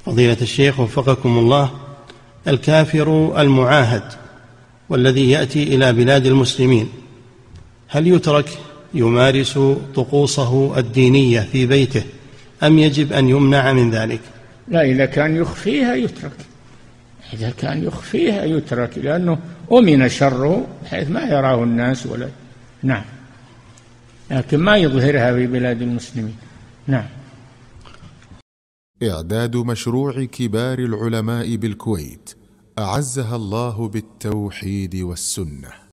فضيلة الشيخ وفقكم الله، الكافر المعاهد والذي يأتي إلى بلاد المسلمين هل يترك يمارس طقوسه الدينية في بيته أم يجب أن يمنع من ذلك؟ لا، إذا كان يخفيها يترك، إذا كان يخفيها يترك، لأنه أمن شره حيث ما يراه الناس ولا. نعم، لكن ما يظهرها في بلاد المسلمين. نعم. إعداد مشروع كبار العلماء بالكويت أعزها الله بالتوحيد والسنة.